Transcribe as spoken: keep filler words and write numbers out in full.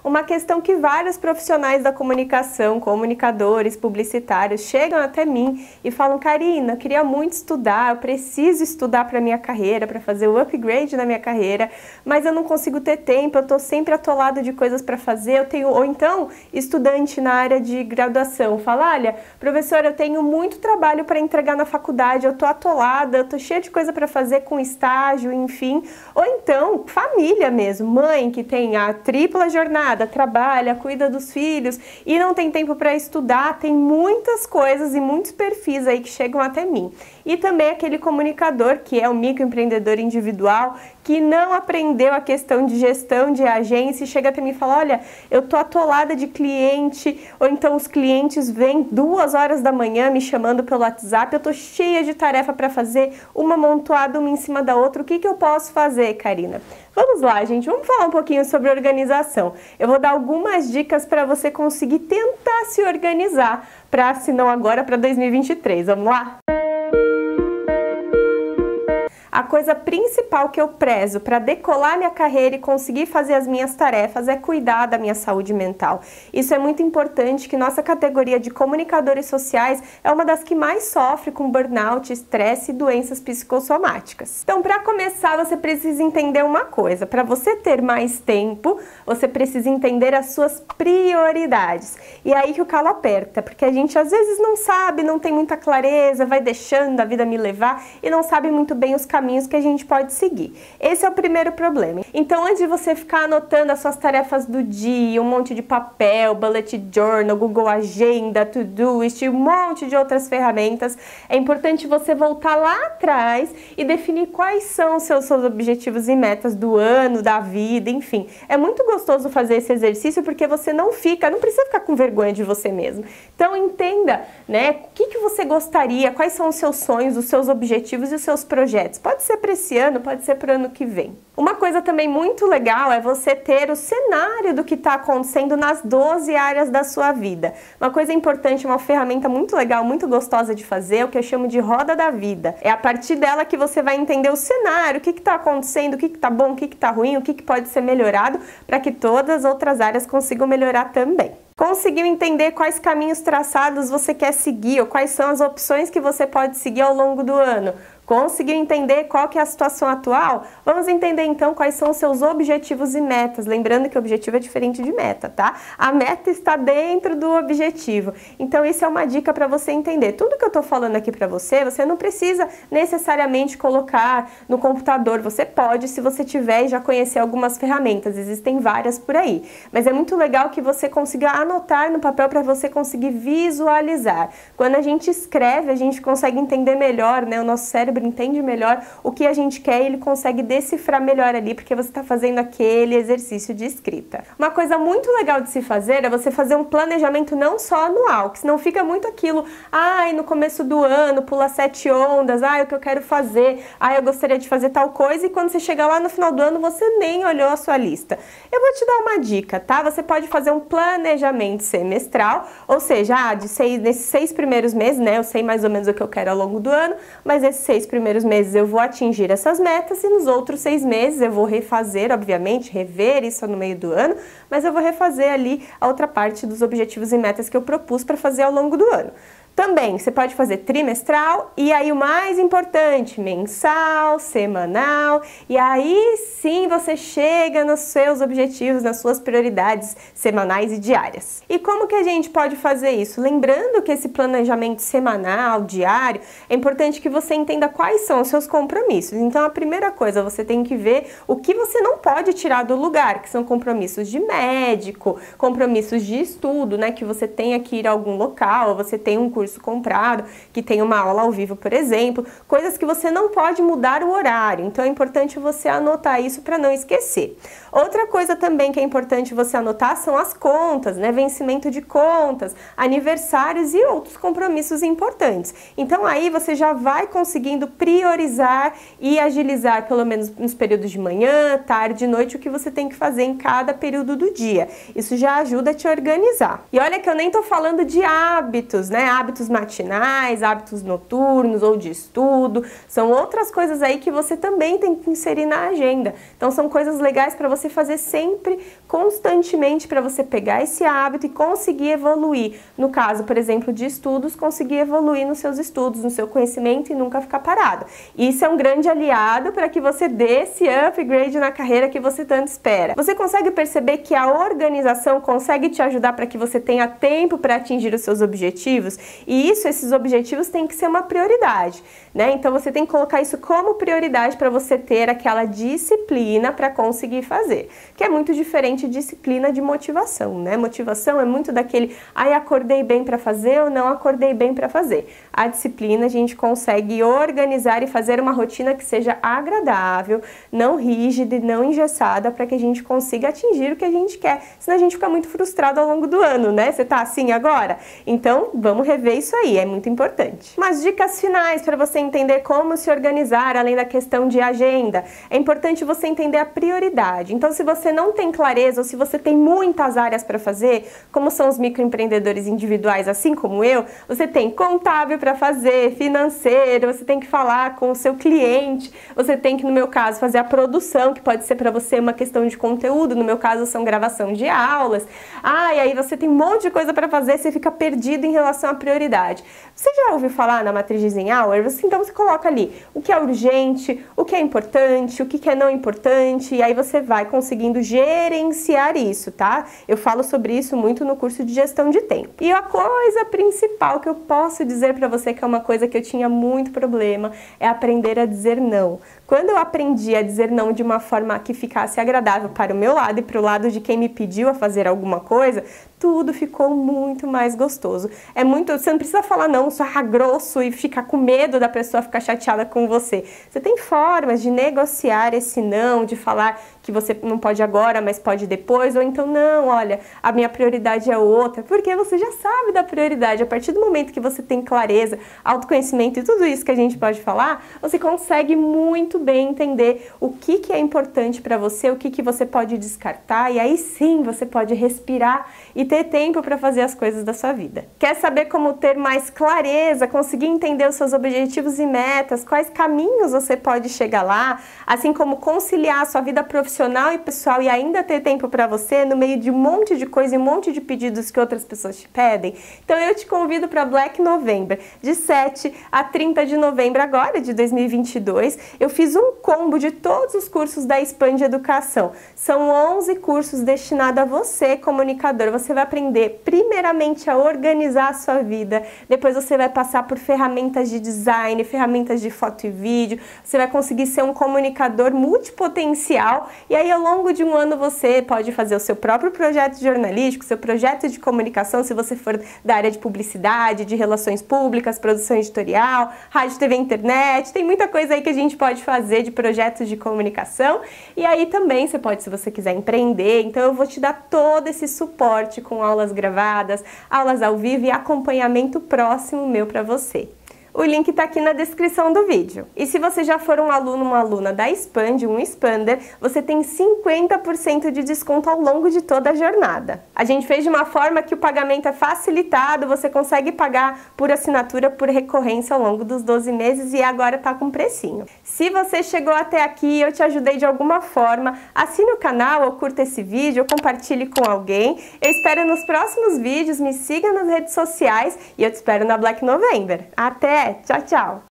uma questão que vários profissionais da comunicação, comunicadores, publicitários, chegam até mim e falam: Karina, eu queria muito estudar, eu preciso estudar para minha carreira, para fazer o upgrade na minha carreira, mas eu não consigo ter tempo, eu estou sempre atolada de coisas para fazer, eu tenho... Ou então, estudante na área de graduação, fala: olha, professora, eu tenho muito trabalho para entregar na faculdade, eu estou atolada, eu estou cheia de coisa para fazer com estágio, enfim. Ou então, família mesmo, mãe que tem a tripla jornada, trabalha, cuida dos filhos e não tem tempo para estudar, tem muitas coisas e muitos perfis aí que chegam até mim. E também aquele comunicador que é o microempreendedor individual, que não aprendeu a questão de gestão de agência e chega até mim e fala: olha, eu tô atolada de cliente, ou então os clientes vêm duas horas da manhã me chamando pelo WhatsApp, eu tô cheia de tarefa para fazer, uma amontoada uma em cima da outra, o que que eu posso fazer, Karina? Vamos lá, gente, vamos falar um pouquinho sobre organização. Eu vou dar algumas dicas para você conseguir tentar se organizar, para, se não agora, para dois mil e vinte e três. Vamos lá? A coisa principal que eu prezo para decolar minha carreira e conseguir fazer as minhas tarefas é cuidar da minha saúde mental. Isso é muito importante, que nossa categoria de comunicadores sociais é uma das que mais sofre com burnout, estresse e doenças psicossomáticas. Então, para começar, você precisa entender uma coisa: para você ter mais tempo, você precisa entender as suas prioridades. E é aí que o calo aperta, porque a gente às vezes não sabe, não tem muita clareza, vai deixando a vida me levar e não sabe muito bem os caminhos caminhos que a gente pode seguir. Esse é o primeiro problema. Então, antes de você ficar anotando as suas tarefas do dia, um monte de papel, bullet journal, Google Agenda, Todoist, um monte de outras ferramentas, é importante você voltar lá atrás e definir quais são os seus, seus objetivos e metas do ano, da vida, enfim. É muito gostoso fazer esse exercício porque você não fica, não precisa ficar com vergonha de você mesmo. Então, entenda, né, o que, que você gostaria, quais são os seus sonhos, os seus objetivos e os seus projetos. Pode ser para esse ano, pode ser para o ano que vem. Uma coisa também muito legal é você ter o cenário do que está acontecendo nas doze áreas da sua vida. Uma coisa importante, uma ferramenta muito legal, muito gostosa de fazer, é o que eu chamo de roda da vida. É a partir dela que você vai entender o cenário, o que está acontecendo, o que está bom, o que está ruim, o que, que pode ser melhorado, para que todas as outras áreas consigam melhorar também. Conseguiu entender quais caminhos traçados você quer seguir, ou quais são as opções que você pode seguir ao longo do ano? Conseguiu entender qual que é a situação atual? Vamos entender então quais são os seus objetivos e metas. Lembrando que o objetivo é diferente de meta, tá? A meta está dentro do objetivo. Então isso é uma dica para você entender. Tudo que eu tô falando aqui para você, você não precisa necessariamente colocar no computador. Você pode, se você tiver e já conhecer algumas ferramentas. Existem várias por aí. Mas é muito legal que você consiga anotar no papel para você conseguir visualizar. Quando a gente escreve, a gente consegue entender melhor, né? O nosso cérebro entende melhor o que a gente quer e ele consegue decifrar melhor ali, porque você está fazendo aquele exercício de escrita. Uma coisa muito legal de se fazer é você fazer um planejamento não só anual, que senão fica muito aquilo: ai, no começo do ano pula sete ondas, ai, o que eu quero fazer, ai, eu gostaria de fazer tal coisa, e quando você chegar lá no final do ano você nem olhou a sua lista. Eu vou te dar uma dica, tá? Você pode fazer um planejamento semestral, ou seja, ah, de seis, nesses seis primeiros meses, né, eu sei mais ou menos o que eu quero ao longo do ano, mas esses seis primeiros meses eu vou atingir essas metas e nos outros seis meses eu vou refazer, obviamente, rever isso no meio do ano, mas eu vou refazer ali a outra parte dos objetivos e metas que eu propus para fazer ao longo do ano. Também, você pode fazer trimestral e aí o mais importante, mensal, semanal, e aí sim você chega nos seus objetivos, nas suas prioridades semanais e diárias. E como que a gente pode fazer isso? Lembrando que esse planejamento semanal, diário, é importante que você entenda quais são os seus compromissos. Então a primeira coisa, você tem que ver o que você não pode tirar do lugar, que são compromissos de médico, compromissos de estudo, né, que você tenha que ir a algum local, você tem um curso curso comprado, que tem uma aula ao vivo, por exemplo, coisas que você não pode mudar o horário, então é importante você anotar isso para não esquecer. Outra coisa também que é importante você anotar são as contas, né, vencimento de contas, aniversários e outros compromissos importantes. Então aí você já vai conseguindo priorizar e agilizar, pelo menos nos períodos de manhã, tarde e noite, o que você tem que fazer em cada período do dia. Isso já ajuda a te organizar. E olha que eu nem tô falando de hábitos, né, hábitos hábitos matinais, hábitos noturnos ou de estudo, são outras coisas aí que você também tem que inserir na agenda. Então são coisas legais para você fazer sempre, constantemente, para você pegar esse hábito e conseguir evoluir. No caso, por exemplo, de estudos, conseguir evoluir nos seus estudos, no seu conhecimento e nunca ficar parado. Isso é um grande aliado para que você dê esse upgrade na carreira que você tanto espera. Você consegue perceber que a organização consegue te ajudar para que você tenha tempo para atingir os seus objetivos? E isso, esses objetivos têm que ser uma prioridade, né? Então você tem que colocar isso como prioridade para você ter aquela disciplina para conseguir fazer, que é muito diferente de disciplina de motivação, né? Motivação é muito daquele, ai, acordei bem para fazer ou não acordei bem para fazer. A disciplina a gente consegue organizar e fazer uma rotina que seja agradável, não rígida e não engessada, para que a gente consiga atingir o que a gente quer. Senão a gente fica muito frustrado ao longo do ano, né? Você tá assim agora? Então vamos rever isso aí, é muito importante. Umas dicas finais para você entender como se organizar, além da questão de agenda. É importante você entender a prioridade. Então, se você não tem clareza ou se você tem muitas áreas para fazer, como são os microempreendedores individuais, assim como eu, você tem contábil para fazer, financeiro, você tem que falar com o seu cliente, você tem que, no meu caso, fazer a produção, que pode ser para você uma questão de conteúdo, no meu caso são gravação de aulas. Ah, e aí você tem um monte de coisa para fazer, você fica perdido em relação à prioridade. Você já ouviu falar na matriz de Eisenhower? Você, então você coloca ali o que é urgente, o que é importante, o que é não importante, e aí você vai conseguindo gerenciar isso, tá? Eu falo sobre isso muito no curso de gestão de tempo. E a coisa principal que eu posso dizer para você, que é uma coisa que eu tinha muito problema, é aprender a dizer não. Quando eu aprendi a dizer não de uma forma que ficasse agradável para o meu lado e para o lado de quem me pediu a fazer alguma coisa, tudo ficou muito mais gostoso. É muito, você não precisa falar não, só grosso e ficar com medo da pessoa ficar chateada com você. Você tem formas de negociar esse não, de falar que você não pode agora, mas pode depois, ou então não, olha, a minha prioridade é outra, porque você já sabe da prioridade. A partir do momento que você tem clareza, autoconhecimento e tudo isso que a gente pode falar, você consegue muito bem entender o que, que é importante para você, o que, que você pode descartar, e aí sim você pode respirar e ter tempo para fazer as coisas da sua vida. Quer saber como ter mais clareza, conseguir entender os seus objetivos e metas, quais caminhos você pode chegar lá, assim como conciliar a sua vida profissional e pessoal e ainda ter tempo para você no meio de um monte de coisa e um monte de pedidos que outras pessoas te pedem? Então eu te convido para Black November, de sete a trinta de novembro agora, de dois mil e vinte e dois. Eu fiz um combo de todos os cursos da Expand Educação. São onze cursos destinados a você, comunicador. Você vai aprender primeiramente a organizar a sua vida, depois você vai passar por ferramentas de design, ferramentas de foto e vídeo, você vai conseguir ser um comunicador multipotencial. E aí, ao longo de um ano, você pode fazer o seu próprio projeto jornalístico, seu projeto de comunicação, se você for da área de publicidade, de relações públicas, produção editorial, rádio, T V, internet. Tem muita coisa aí que a gente pode fazer de projetos de comunicação. E aí também você pode, se você quiser empreender, então eu vou te dar todo esse suporte com aulas gravadas, aulas ao vivo e acompanhamento próximo meu para você. O link está aqui na descrição do vídeo. E se você já for um aluno, uma aluna da Expand, um Expander, você tem cinquenta por cento de desconto ao longo de toda a jornada. A gente fez de uma forma que o pagamento é facilitado, você consegue pagar por assinatura, por recorrência ao longo dos doze meses e agora está com precinho. Se você chegou até aqui e eu te ajudei de alguma forma, assine o canal ou curta esse vídeo, ou compartilhe com alguém. Eu espero nos próximos vídeos, me siga nas redes sociais e eu te espero na Black November. Até! Tchau, tchau!